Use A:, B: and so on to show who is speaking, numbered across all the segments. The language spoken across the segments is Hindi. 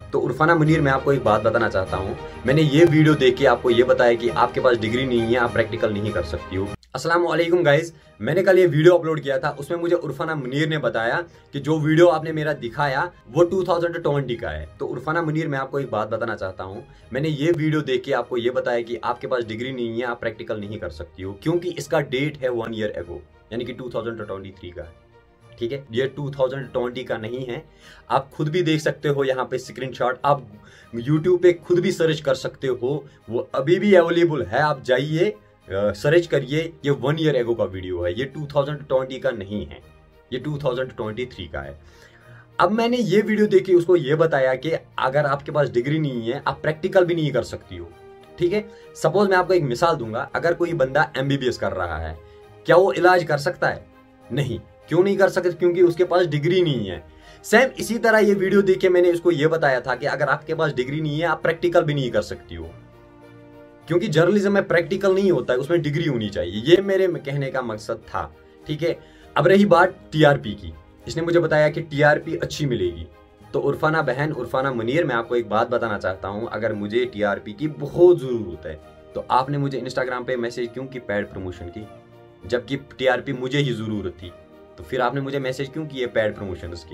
A: तो उरफाना मुनीर, मैं आपको एक बात बताना चाहता हूँ। मैंने ये वीडियो देख के आपको ये बताया कि आपके पास डिग्री नहीं है, आप प्रैक्टिकल नहीं कर सकती हो। अस्सलाम वालेकुम गाइज, मैंने कल ये वीडियो अपलोड किया था, उसमें मुझे उरफाना मुनीर ने बताया कि जो वीडियो आपने मेरा दिखाया वो 2020 का है। तो उरफाना मुनीर, मैं आपको एक बात बताना चाहता हूँ। मैंने ये वीडियो देख के आपको ये बताया कि आपके पास डिग्री नहीं है, आप प्रैक्टिकल नहीं कर सकती हो, क्योंकि इसका डेट है 1 ईयर एगो, यानी कि 2023 का है। ठीक है, ये 2020 का नहीं है। आप खुद भी देख सकते हो यहाँ पे स्क्रीनशॉट, आप YouTube पे खुद भी सर्च कर सकते हो, वो अभी भी अवेलेबल है। आप जाइए, सर्च करिए, ये 1 ईयर एगो का वीडियो है, ये 2020 का नहीं है, ये 2023 का है। अब मैंने ये वीडियो देखी, उसको ये बताया कि अगर आपके पास डिग्री नहीं है, आप प्रैक्टिकल भी नहीं कर सकती हो। ठीक है, सपोज मैं आपको एक मिसाल दूंगा, अगर कोई बंदा MBBS कर रहा है, क्या वो इलाज कर सकता है? नहीं। क्यों नहीं कर सकते? क्योंकि उसके पास डिग्री नहीं है। सेम इसी तरह ये वीडियो देख के मैंने उसको ये बताया था कि अगर आपके पास डिग्री नहीं है, आप प्रैक्टिकल भी नहीं कर सकती हो, क्योंकि जर्नलिज्म में प्रैक्टिकल नहीं होता है, उसमें डिग्री होनी चाहिए। ये मेरे कहने का मकसद था। ठीक है, अब रही बात TRP की, इसने मुझे बताया कि TRP अच्छी मिलेगी। तो उरफाना बहन, उरफाना मुनीर, मैं आपको एक बात बताना चाहता हूं, अगर मुझे TRP की बहुत जरूरत है तो आपने मुझे इंस्टाग्राम पे मैसेज क्यों की पैड प्रमोशन की, जबकि TRP मुझे ही जरूरत थी? तो फिर आपने मुझे मैसेज क्यों किए पैड प्रमोशन की?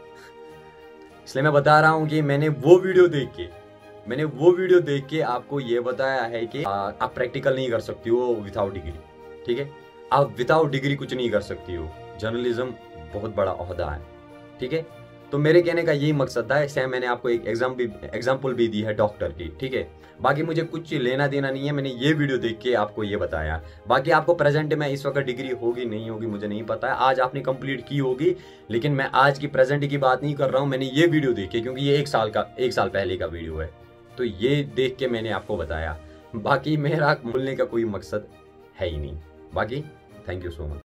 A: इसलिए मैं बता रहा हूं कि मैंने वो वीडियो देख के आपको ये बताया है कि आप प्रैक्टिकल नहीं कर सकती हो विदाउट डिग्री। ठीक है, आप विदाउट डिग्री कुछ नहीं कर सकती हो। जर्नलिज्म बहुत बड़ा ओहदा है। ठीक है, तो मेरे कहने का यही मकसद था। सेम मैंने आपको एक एग्जाम्पल भी दी है डॉक्टर की। ठीक है, बाकी मुझे कुछ लेना देना नहीं है, मैंने ये वीडियो देख के आपको ये बताया। बाकी आपको प्रेजेंट में इस वक्त डिग्री होगी नहीं होगी मुझे नहीं पता है, आज आपने कंप्लीट की होगी, लेकिन मैं आज की प्रेजेंट की बात नहीं कर रहा हूँ। मैंने ये वीडियो देखी क्योंकि ये 1 साल पहले का वीडियो है, तो ये देख के मैंने आपको बताया। बाकी मेरा बोलने का कोई मकसद है ही नहीं। बाकी थैंक यू सो मच।